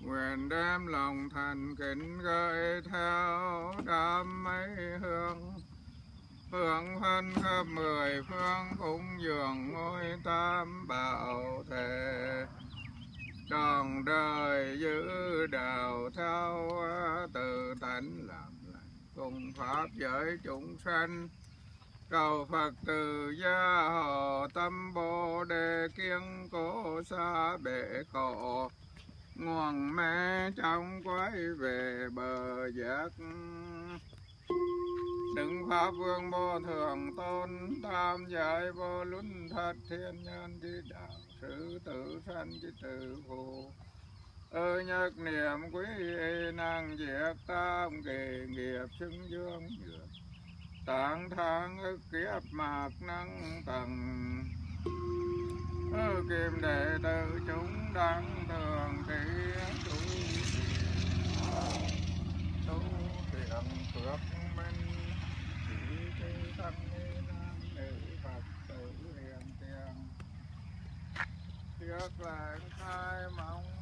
Nguyện đem lòng thành kính gửi theo đám mây hương, hương phân khắp mười phương cúng dường ngôi tam bảo thể. Trọn đời giữ đạo theo tự tánh làm lành, cùng pháp giới chúng sanh. Cầu Phật từ gia hộ tâm Bồ đề kiêng cố xa bể khổ. Nguồn mê trong quay về bờ giác. Đừng pháp vương vô thường tôn, tam giải vô luân thật thiên nhân chi đạo. Sự tự sanh chi tự phụ, nhất niệm quý y năng diệt tam kỳ nghiệp xưng dương dược. Tạng thang ức kiếp mạc năng tầng, kim đệ tử chúng đáng thường trí tu thiện phước minh. Chỉ chư tăng ni nam nữ Phật tử hiền tiền, trước lệnh khai mẫu